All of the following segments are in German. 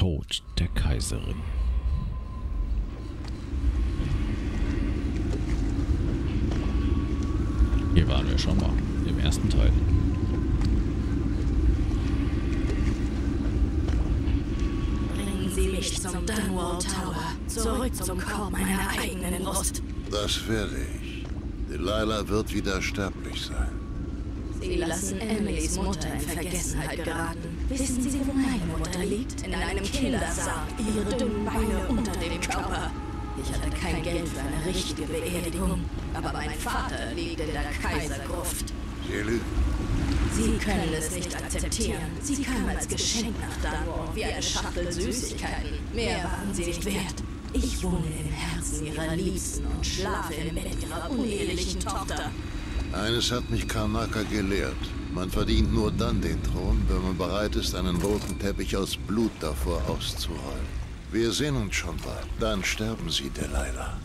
Tod der Kaiserin. Hier waren wir schon mal, im ersten Teil. Bringen Sie mich zum Dunwall Tower, zurück zum Korb meiner eigenen Brust. Das werde ich. Delilah wird wieder sterblich sein. Sie lassen Emilys Mutter in Vergessenheit geraten. Wissen Sie, wo meine Mutter liegt? In einem Kindersarg, ihre dünnen Beine unter dem Körper. Ich hatte kein Geld für eine richtige Beerdigung, aber mein Vater liegt in der Kaisergruft. Sie lügen. Sie können es nicht akzeptieren. Sie kam als Geschenk nach Dunwall, wie eine Schachtel Süßigkeiten. Mehr waren sie nicht wert. Ich wohne im Herzen ihrer Liebsten und schlafe im Bett ihrer unehelichen Tochter. Eines hat mich Karnaca gelehrt. Man verdient nur dann den Thron, wenn man bereit ist, einen roten Teppich aus Blut davor auszurollen. Wir sehen uns schon bald. Dann sterben Sie, Delilah.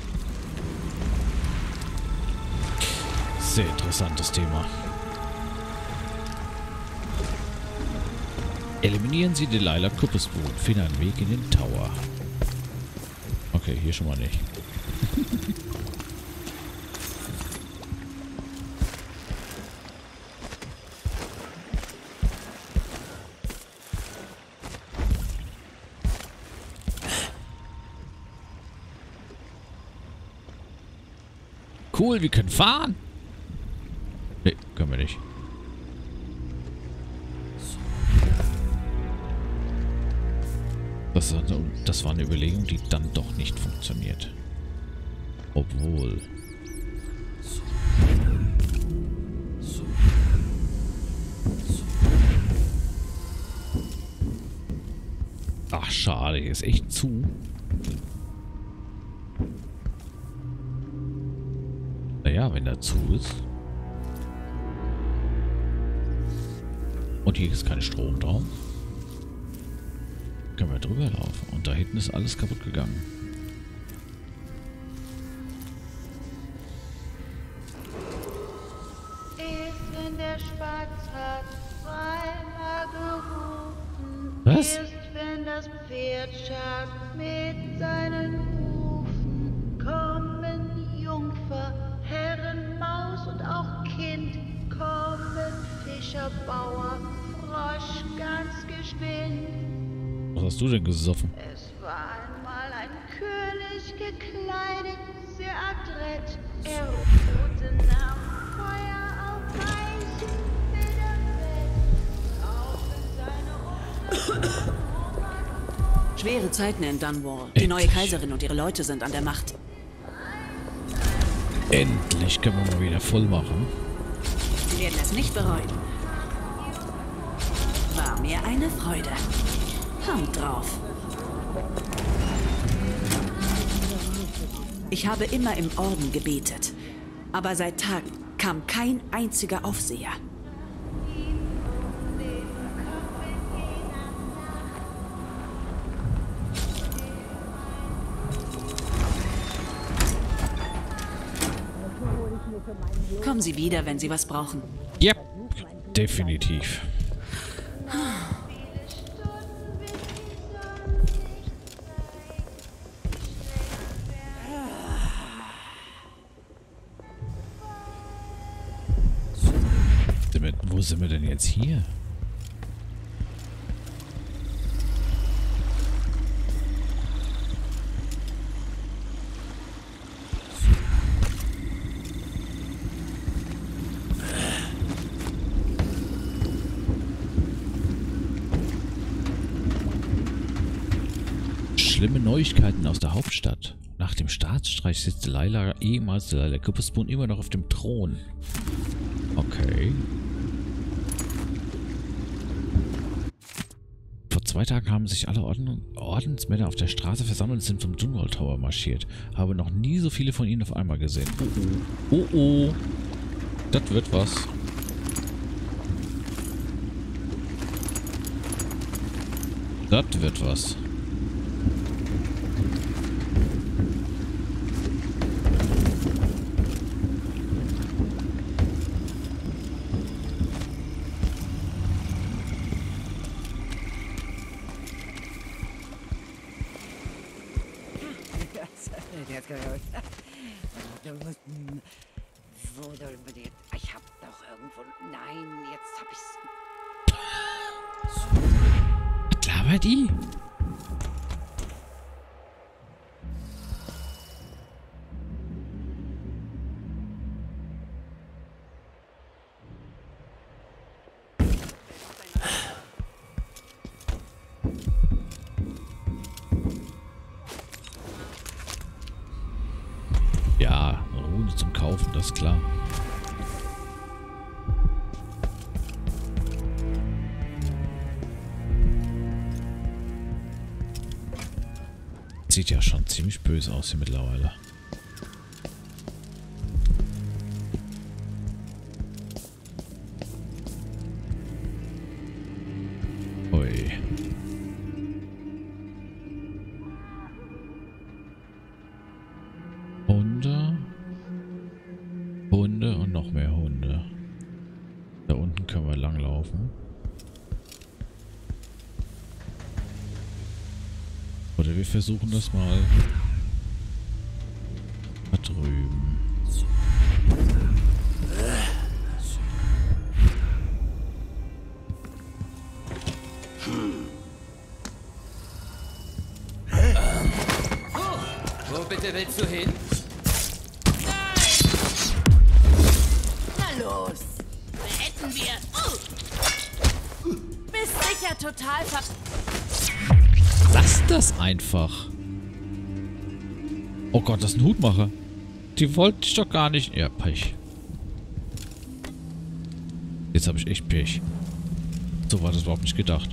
Sehr interessantes Thema. Eliminieren Sie Delilah Kuppespoon. Finden einen Weg in den Tower. Okay, hier schon mal nicht. Cool, wir können fahren. Ne, können wir nicht. Das war eine Überlegung, die dann doch nicht funktioniert. Obwohl. Ach, schade, hier ist echt zu. Naja, wenn er zu ist. Und hier ist kein Strom drauf. Können wir drüber laufen. Und da hinten ist alles kaputt gegangen. Ist in der Spatz hat zweimal gerufen. Was? Erst wenn das Pferd scharrt mit seinen Hufen, kommen Jungfer, Herrenmaus und auch Kind, kommen Fischer, Bauer, Frosch ganz geschwind. Was hast du denn gesoffen? Es war einmal ein König gekleidet, sehr adrett. Er ruhte nach Feuer auf weißem Federbett. Auf in seine Schwere Zeiten in Dunwall. Die neue Kaiserin und ihre Leute sind an der Macht. Endlich können wir mal wieder voll machen. Sie werden es nicht bereuen. War mir eine Freude. Hand drauf. Ich habe immer im Orden gebetet, aber seit Tagen kam kein einziger Aufseher. Kommen Sie wieder, wenn Sie was brauchen. Ja, definitiv. Wo sind wir denn jetzt hier? Schlimme Neuigkeiten aus der Hauptstadt. Nach dem Staatsstreich sitzt ehemals Delilah Kuppespoon immer noch auf dem Thron. Okay. Vor 2 Tagen haben sich alle Ordensmänner auf der Straße versammelt und sind zum Dunwall Tower marschiert. Habe noch nie so viele von ihnen auf einmal gesehen. Oh oh. Das wird was. Das wird was. Ich hab doch irgendwo... Nein, jetzt hab ich's... Was labert die? Ja, eine Rune zum Kaufen, das ist klar. Sieht ja schon ziemlich böse aus hier mittlerweile. Ui. Hunde. Hunde und noch mehr Hunde. Da unten können wir langlaufen. Oder wir versuchen das mal da drüben. Wo bitte willst du hin? Na los! Beenden wir! Bist sicher total Lass das einfach. Oh Gott, das ist ein Hutmacher. Die wollte ich doch gar nicht. Ja, Pech. Jetzt habe ich echt Pech. So war das überhaupt nicht gedacht.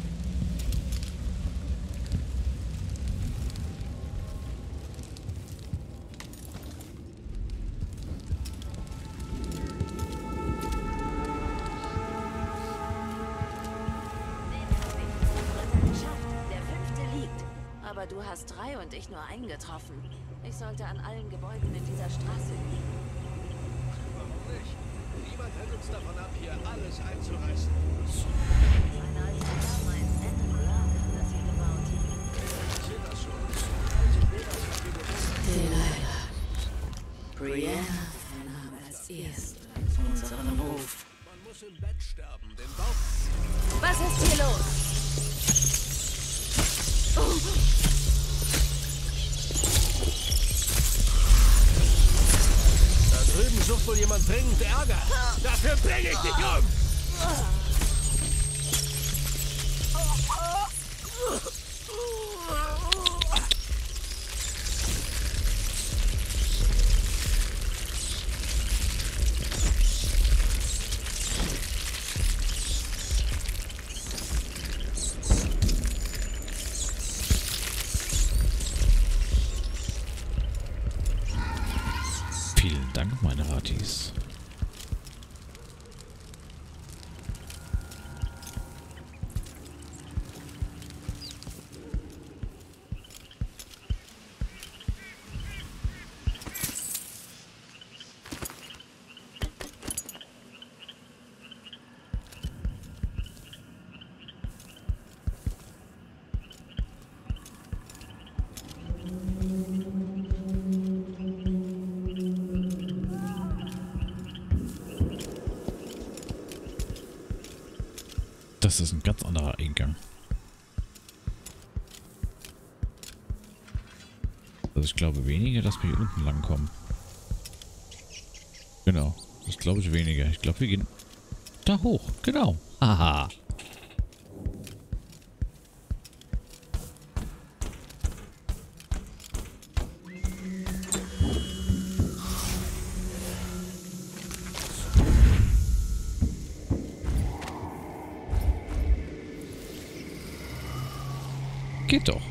Aber du hast 3 und ich nur einen getroffen. Ich sollte an allen Gebäuden in dieser Straße üben. Warum nicht? Niemand hält uns davon ab, hier alles einzureißen. Mein alter Herr meint, Andrew Clark hat das hier gebaut. Ich sehe das schon. Also ich will das, was wir gewonnen Delilah. Brianna vernahm als erste unseren Ruf. Man muss im Bett sterben, den Bauch... Was ist hier los? Da drüben sucht wohl jemand dringend Ärger. Dafür bringe ich dich um! Vielen Dank, meine Ratis. Das ist ein ganz anderer Eingang. Also ich glaube weniger, dass wir hier unten lang kommen. Genau. Das glaube ich weniger. Ich glaube, wir gehen da hoch. Genau. Haha. Geht doch.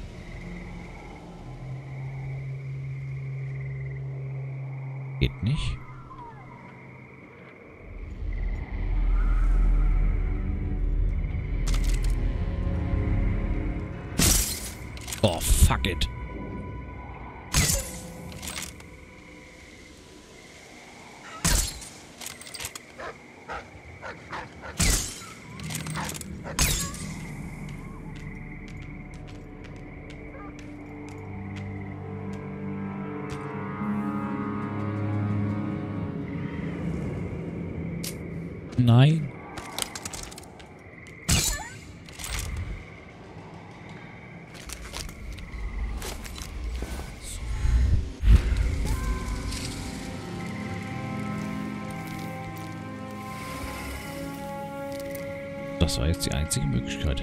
Geht nicht. Oh, fuck it. Nein. Das war jetzt die einzige Möglichkeit.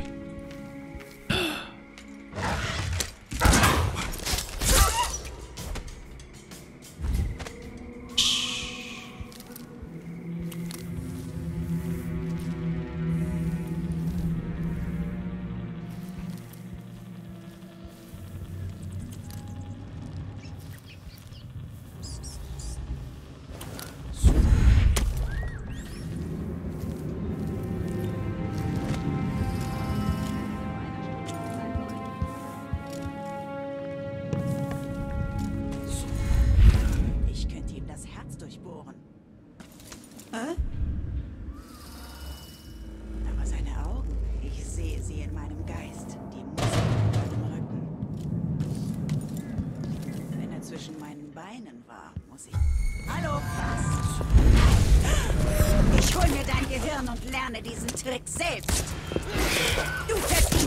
Aber seine Augen, ich sehe sie in meinem Geist. Die Muskeln in meinem Rücken. Wenn er zwischen meinen Beinen war, muss ich... Hallo, was? Ich hol mir dein Gehirn und lerne diesen Trick selbst. Du fest...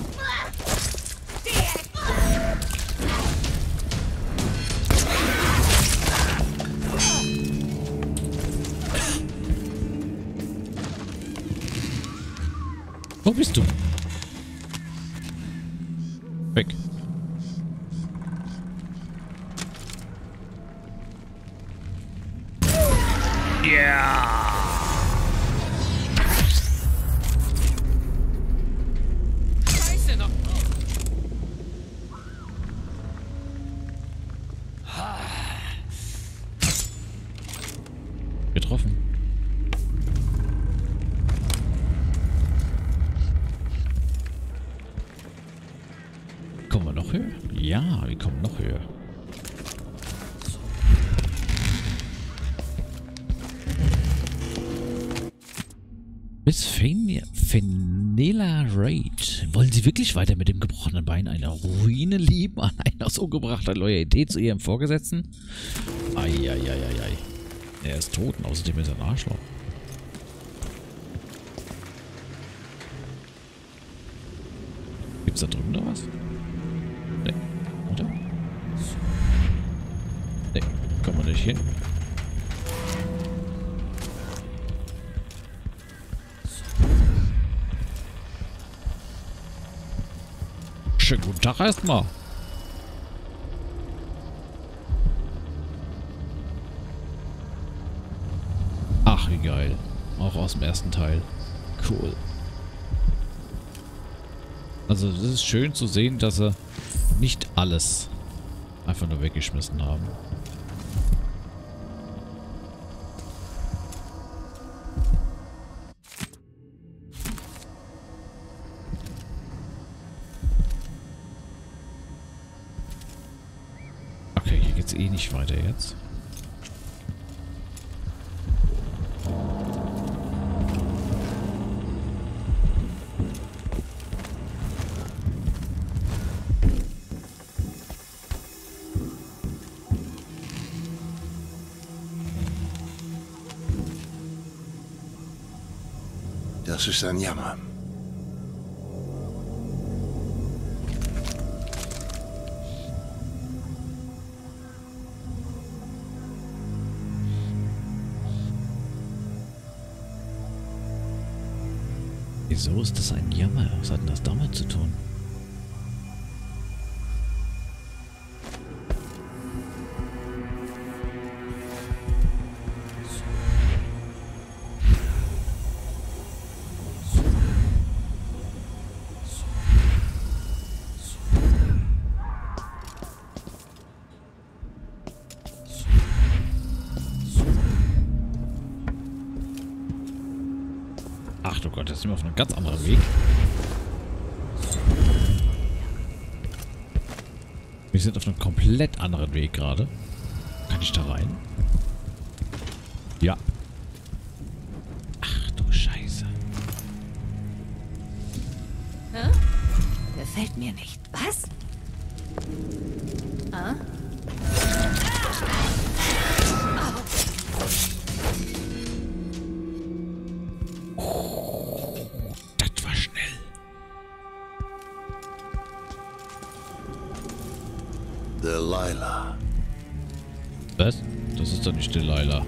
Wo bist du? Weg. Ja. Scheiße noch. Getroffen. Kommen wir noch höher? Ja, wir kommen noch höher. Miss Fenella Raid. Wollen Sie wirklich weiter mit dem gebrochenen Bein einer Ruine lieben, an einer so gebrachter Loyalität zu Ihrem Vorgesetzten? Eieieiei. Er ist tot und außerdem ist er ein Arschloch. Gibt's da drüben noch was? Ne, oder? Ne, kommen wir nicht hin. Schönen guten Tag erstmal. Ach, wie geil. Auch aus dem ersten Teil. Cool. Also, es ist schön zu sehen, dass sie nicht alles einfach nur weggeschmissen haben. Okay, hier geht's eh nicht weiter jetzt. Das ist ein Jammer. Wieso ist das ein Jammer? Was hat denn das damit zu tun? Ach du Gott, jetzt sind wir auf einem ganz anderen Weg. Wir sind auf einem komplett anderen Weg gerade. Kann ich da rein? Ja. Ach du Scheiße. Hä? Gefällt mir nicht. Was? Ah? Delilah. Was? Das ist doch nicht Delilah.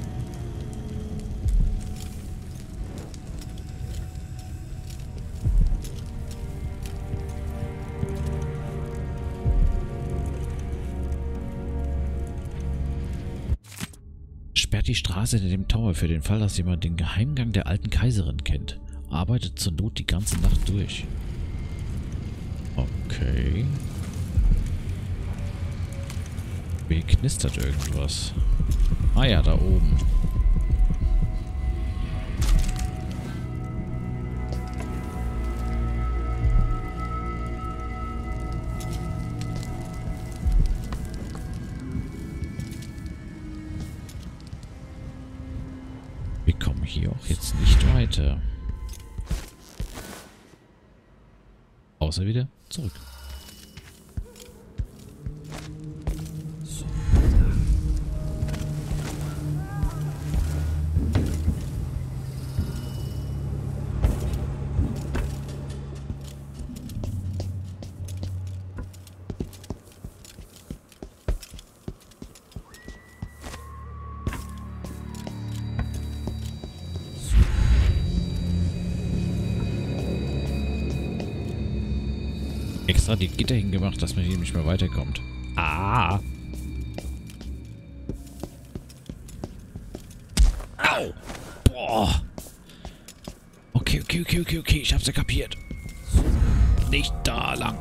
Sperrt die Straße hinter dem Tower für den Fall, dass jemand den Geheimgang der alten Kaiserin kennt. Arbeitet zur Not die ganze Nacht durch. Okay. Hier knistert irgendwas. Ah ja, da oben. Wir kommen hier auch jetzt nicht weiter. Außer wieder zurück. Extra die Gitter hingemacht, dass man hier nicht mehr weiterkommt. Ah! Au! Boah! Okay. Ich hab's ja kapiert. Nicht da lang.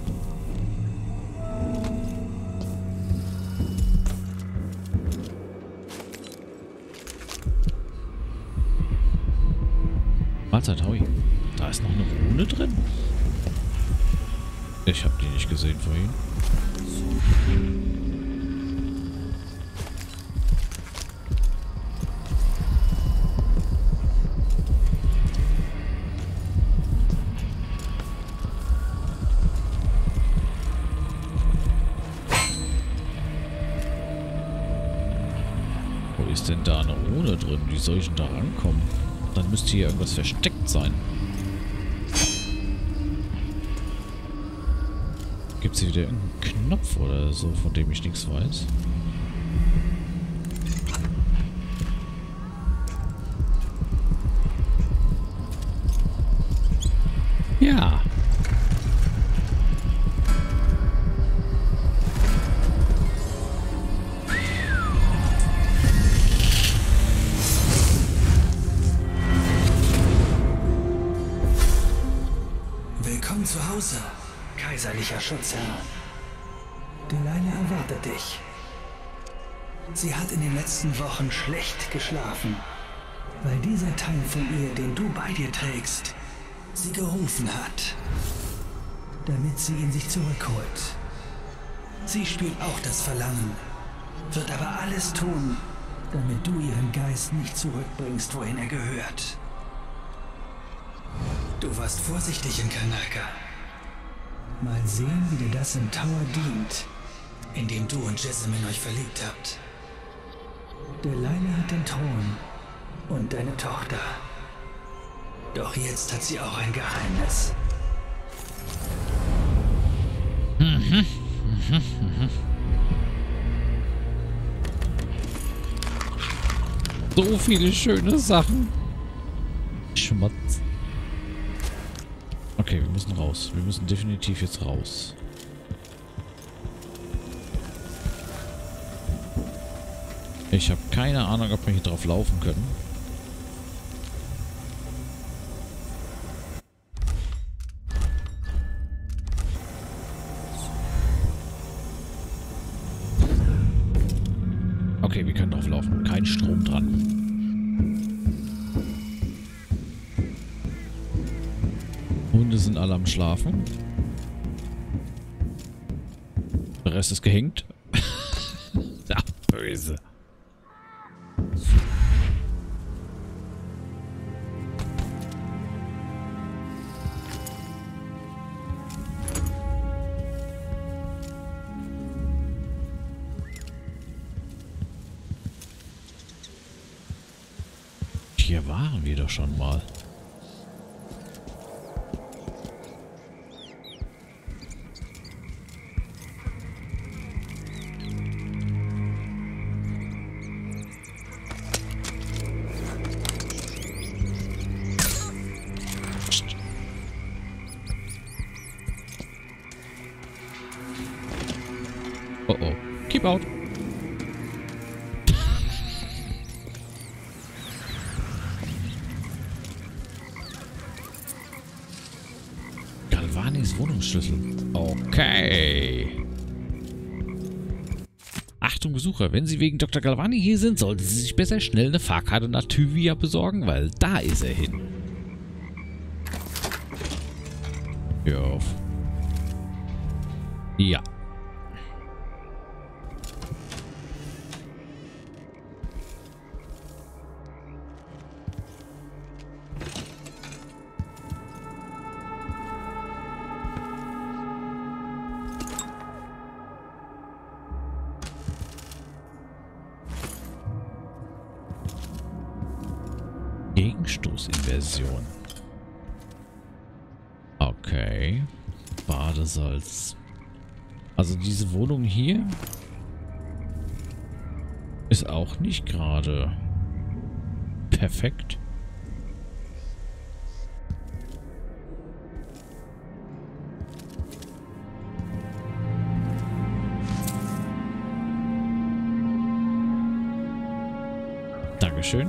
Mahlzeit, Howie. Da ist noch eine Rune drin? Ich habe die nicht gesehen vorhin. Wo ist denn da eine Rune drin? Wie soll ich denn da rankommen? Dann müsste hier irgendwas versteckt sein. Gibt es hier wieder irgendeinen Knopf oder so, von dem ich nichts weiß? Ja. Willkommen zu Hause, kaiserlicher Schutzherr. Delilah erwartet dich. Sie hat in den letzten Wochen schlecht geschlafen, weil dieser Teil von ihr, den du bei dir trägst, sie gerufen hat, damit sie ihn sich zurückholt. Sie spürt auch das Verlangen, wird aber alles tun, damit du ihren Geist nicht zurückbringst, wohin er gehört. Du warst vorsichtig in Karnaca. Mal sehen, wie dir das im Tower dient, in dem du und Jessamine euch verliebt habt. Delilah hat den Thron und deine Tochter. Doch jetzt hat sie auch ein Geheimnis. So viele schöne Sachen. Schmatz. Okay, wir müssen raus. Wir müssen definitiv jetzt raus. Ich habe keine Ahnung, ob wir hier drauf laufen können. Okay, wir können drauf laufen. Kein Strom dran. Hunde sind alle am Schlafen. Der Rest ist gehängt. Ja, böse. Hier waren wir doch schon mal. Oh oh. Keep out. Galvanis Wohnungsschlüssel. Okay. Achtung Besucher, wenn Sie wegen Dr. Galvani hier sind, sollten Sie sich besser schnell eine Fahrkarte nach Tyvia besorgen, weil da ist er hin. Hör auf. Ja. Gegenstoßinversion. Okay. Badesalz. Also diese Wohnung hier ist auch nicht gerade perfekt. Dankeschön.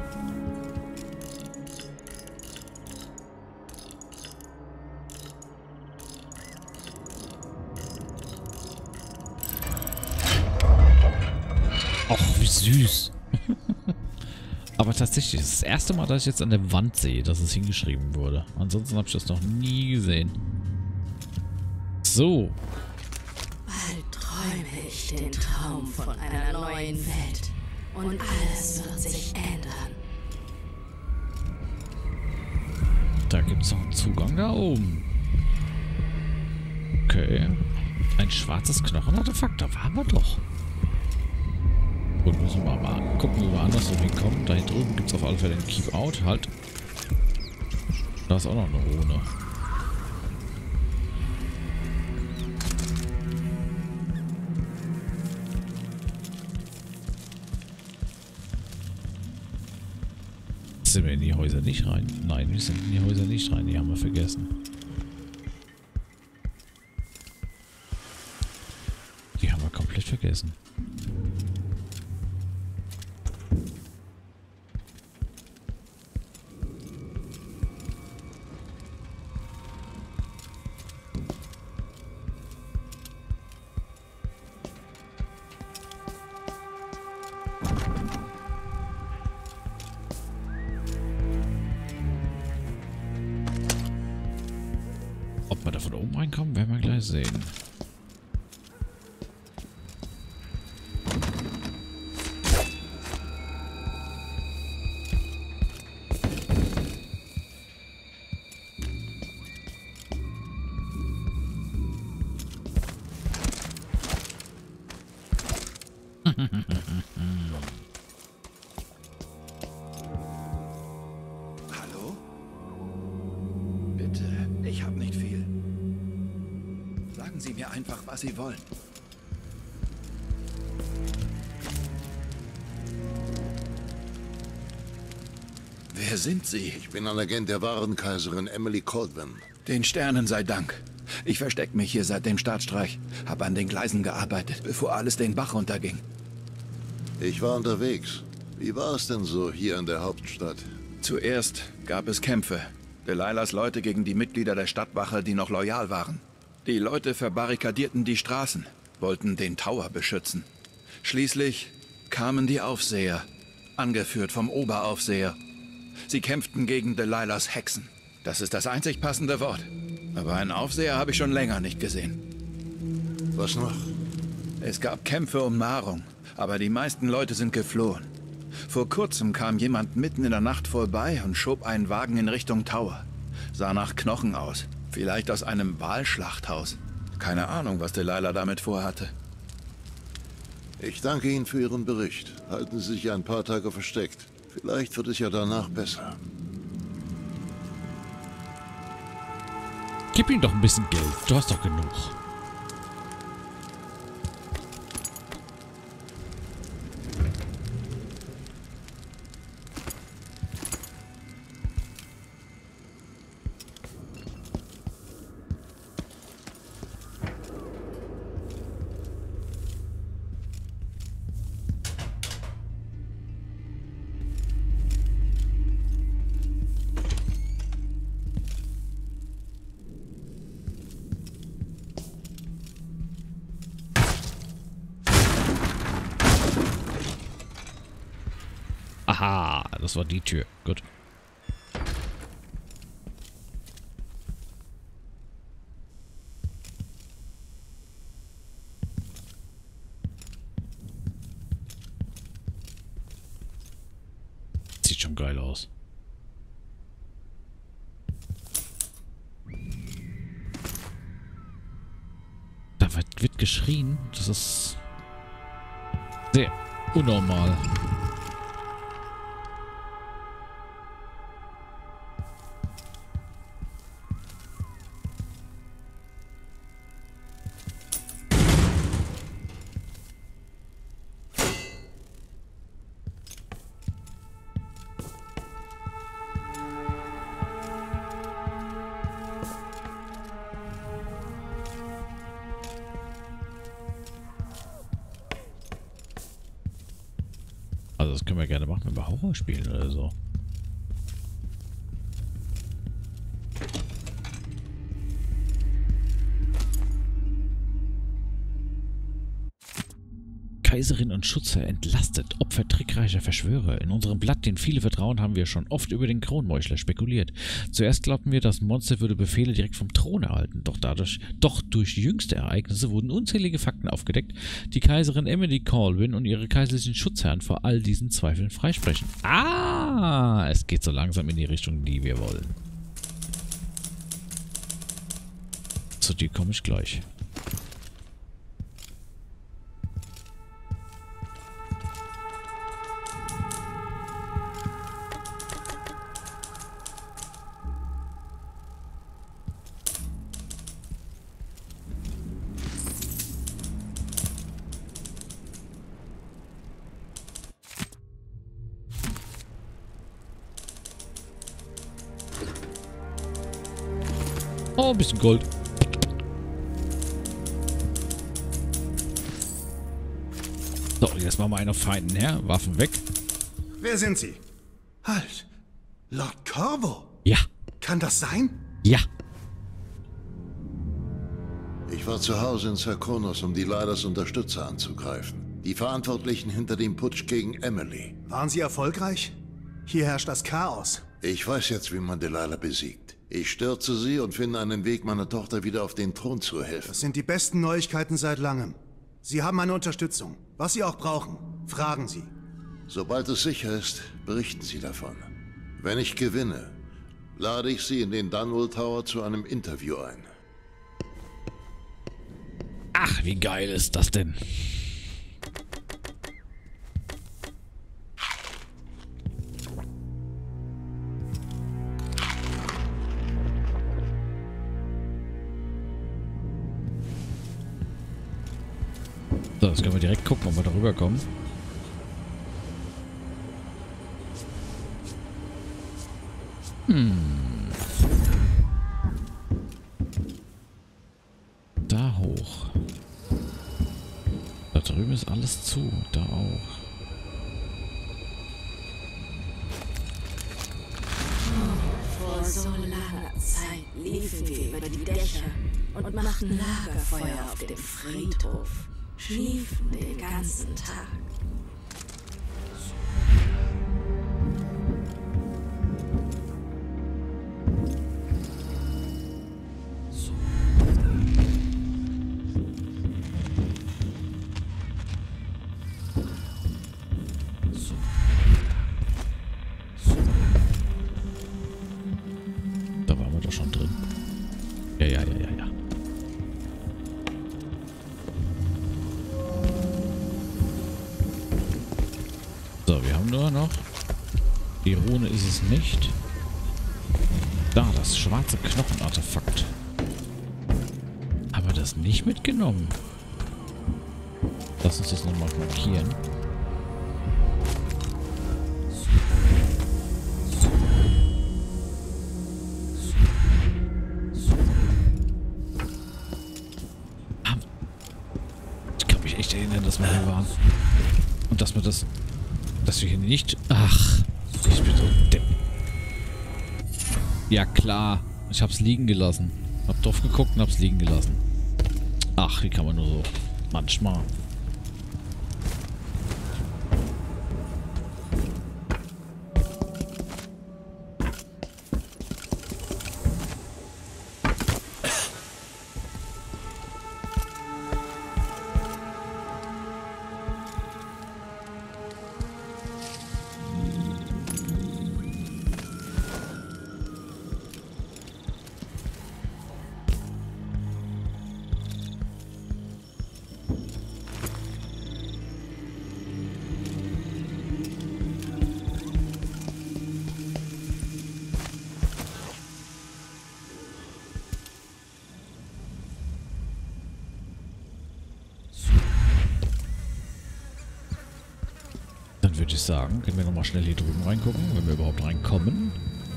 Och, wie süß. Aber tatsächlich, das ist das erste Mal, dass ich jetzt an der Wand sehe, dass es hingeschrieben wurde. Ansonsten habe ich das noch nie gesehen. So. Bald träume ich den Traum von einer neuen Welt. Und alles wird sich ändern. Da gibt es noch einen Zugang da oben. Okay. Ein schwarzes Knochenartefakt, da waren wir doch. Gut, müssen wir mal gucken, wie wir andersrum hinkommen. Da drüben gibt es auf alle Fälle einen Keep Out. Halt. Da ist auch noch eine Rune. Sind wir in die Häuser nicht rein? Nein, wir sind in die Häuser nicht rein. Die haben wir vergessen. Die haben wir komplett vergessen. Ob wir da von oben reinkommen, werden wir gleich sehen. Hallo? Bitte, ich habe nicht viel. Sagen Sie mir einfach, was Sie wollen. Wer sind Sie? Ich bin ein Agent der wahren Kaiserin Emily Caldwin. Den Sternen sei Dank. Ich verstecke mich hier seit dem Staatsstreich. Habe an den Gleisen gearbeitet, bevor alles den Bach runterging. Ich war unterwegs. Wie war es denn so hier in der Hauptstadt? Zuerst gab es Kämpfe. Delilahs Leute gegen die Mitglieder der Stadtwache, die noch loyal waren. Die Leute verbarrikadierten die Straßen, wollten den Tower beschützen. Schließlich kamen die Aufseher, angeführt vom Oberaufseher. Sie kämpften gegen Delilahs Hexen. Das ist das einzig passende Wort. Aber einen Aufseher habe ich schon länger nicht gesehen. Was noch? Es gab Kämpfe um Nahrung, aber die meisten Leute sind geflohen. Vor kurzem kam jemand mitten in der Nacht vorbei und schob einen Wagen in Richtung Tower. Sah nach Knochen aus. Vielleicht aus einem Walschlachthaus. Keine Ahnung, was Delilah damit vorhatte. Ich danke Ihnen für Ihren Bericht. Halten Sie sich ein paar Tage versteckt. Vielleicht wird es ja danach besser. Gib ihm doch ein bisschen Geld. Du hast doch genug. Haha, das war die Tür. Gut. Sieht schon geil aus. Da wird geschrien. Das ist sehr unnormal. Also das können wir gerne machen, wenn wir Horror spielen oder so. Kaiserin und Schutzherr entlastet, Opfer trickreicher Verschwörer. In unserem Blatt, den viele vertrauen, haben wir schon oft über den Kronmeuchler spekuliert. Zuerst glaubten wir, das Monster würde Befehle direkt vom Thron erhalten, doch durch jüngste Ereignisse wurden unzählige Fakten aufgedeckt, die Kaiserin Emily Colwyn und ihre kaiserlichen Schutzherren vor all diesen Zweifeln freisprechen. Ah, es geht so langsam in die Richtung, die wir wollen. Zu dir komme ich gleich. Oh, ein bisschen Gold. So, jetzt machen wir einen auf Feinden her. Waffen weg. Wer sind Sie? Halt! Lord Corvo? Ja. Kann das sein? Ja. Ich war zu Hause in Sarkonos, um Delilahs Unterstützer anzugreifen. Die Verantwortlichen hinter dem Putsch gegen Emily. Waren Sie erfolgreich? Hier herrscht das Chaos. Ich weiß jetzt, wie man Delilah besiegt. Ich stürze sie und finde einen Weg, meiner Tochter wieder auf den Thron zu helfen. Das sind die besten Neuigkeiten seit langem. Sie haben meine Unterstützung. Was Sie auch brauchen, fragen Sie. Sobald es sicher ist, berichten Sie davon. Wenn ich gewinne, lade ich Sie in den Dunwall Tower zu einem Interview ein. Ach, wie geil ist das denn? So, jetzt können wir direkt gucken, ob wir darüber kommen. Da hoch. Da drüben ist alles zu. Da auch. Vor so langer Zeit liefen wir über die Dächer und machten Lagerfeuer auf dem Friedhof. Schliefen den ganzen Tag. Da waren wir doch schon drin. Ja. So, wir haben nur noch... Die Rune ist es nicht. Da, das schwarze Knochenartefakt. Aber das nicht mitgenommen. Lass uns das nochmal markieren. Ich kann mich echt erinnern, dass wir hier waren. Und dass wir das... Dass wir hier nicht... Ach, ich bin so depp. Ja klar, ich hab's liegen gelassen. Hab drauf geguckt und hab's liegen gelassen. Ach, wie kann man nur so... Manchmal. sagen, können wir nochmal schnell hier drüben reingucken, wenn wir überhaupt reinkommen.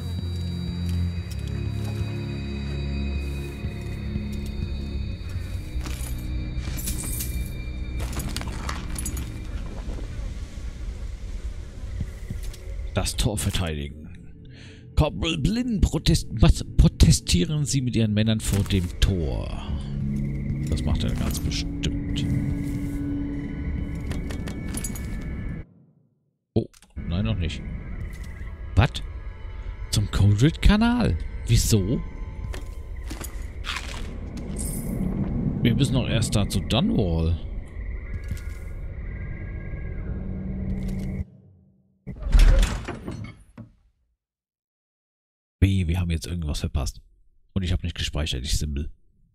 Das Tor verteidigen. Corporal Blinn, protestieren Sie mit Ihren Männern vor dem Tor. Das macht er ganz bestimmt. Oh, nein, noch nicht. Was? Zum Coldred-Kanal? Wieso? Wir müssen noch erst da zu Dunwall. Wir haben jetzt irgendwas verpasst. Und ich habe nicht gespeichert, ich Simbel.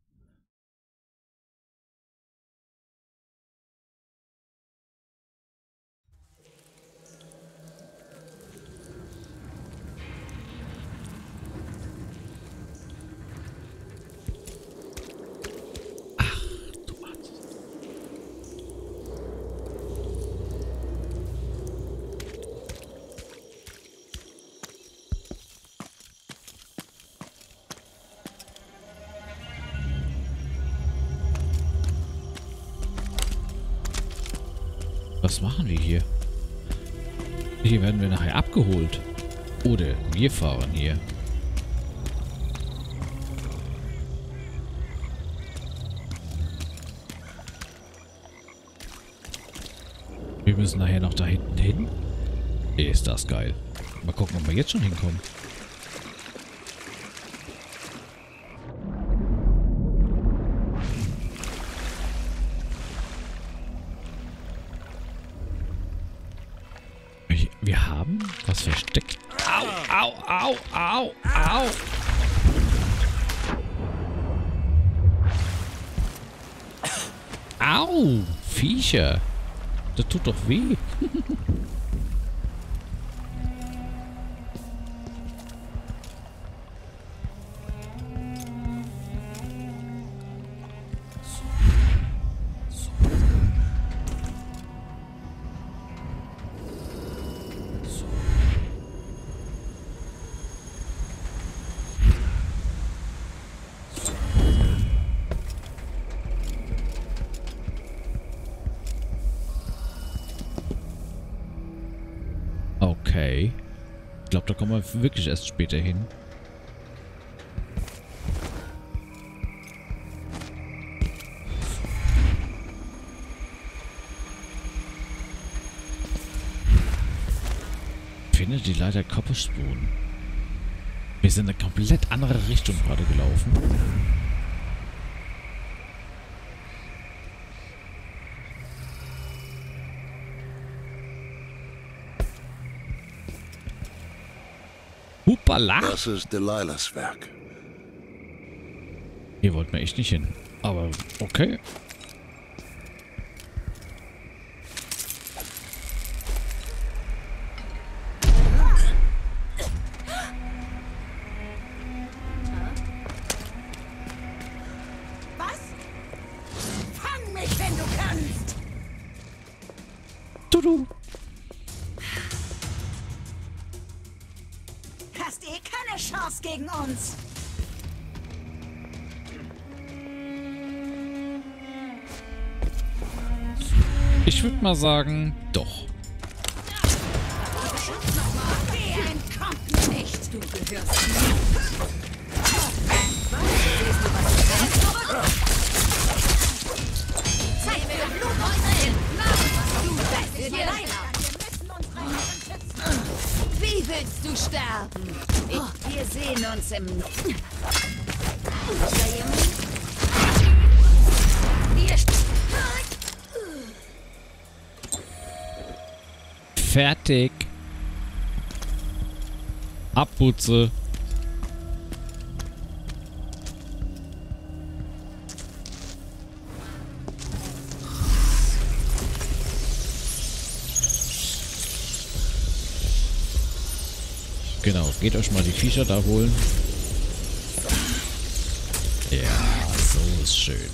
Was machen wir hier? Hier werden wir nachher abgeholt. Oder wir fahren hier. Wir müssen nachher noch da hinten hin. Ist das geil. Mal gucken, ob wir jetzt schon hinkommen. Wir haben was versteckt. Au, au, au, au, au. Au, Viecher. Das tut doch weh. Okay. Ich glaube, da kommen wir wirklich erst später hin. Finde die Leiter Copperspoon. Wir sind in eine komplett andere Richtung gerade gelaufen. Hupala! Das ist Delilahs Werk. Hier wollten wir echt nicht hin. Aber okay. Was? Fang mich, wenn du kannst! Du. Hast eh keine Chance gegen uns! Ich würde mal sagen, doch. Der entkommt mir nicht! Du gehörst mir! Zeig mir den Blutbeutel! Für die Leila! Wie willst du sterben? Wir sehen uns im... Fertig. Abputze. Genau, geht euch mal die Viecher da holen. Ja, so ist schön.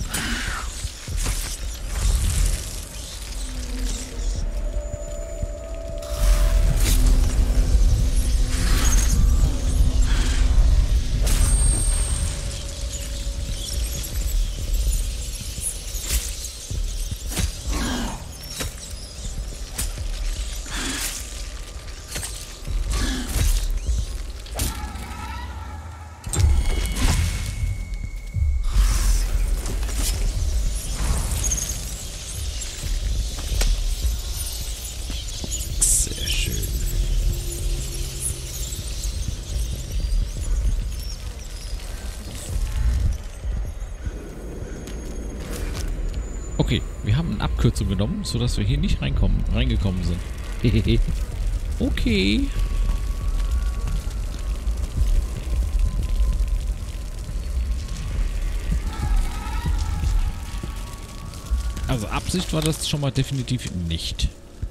Okay, wir haben eine Abkürzung genommen, sodass wir hier nicht reingekommen sind. Okay. Also Absicht war das schon mal definitiv nicht.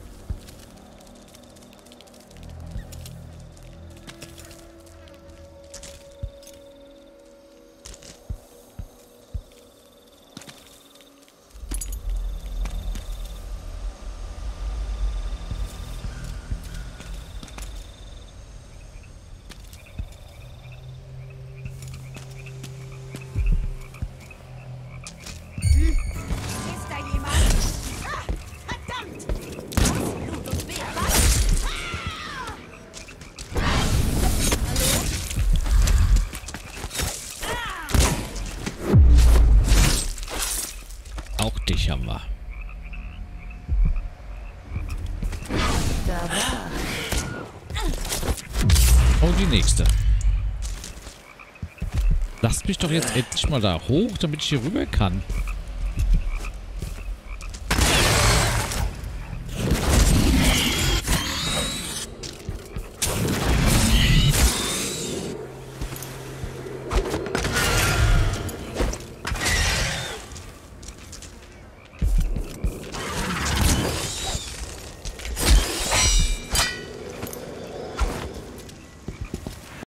Auch dich haben wir. Und die nächste. Lasst mich doch jetzt endlich mal da hoch, damit ich hier rüber kann.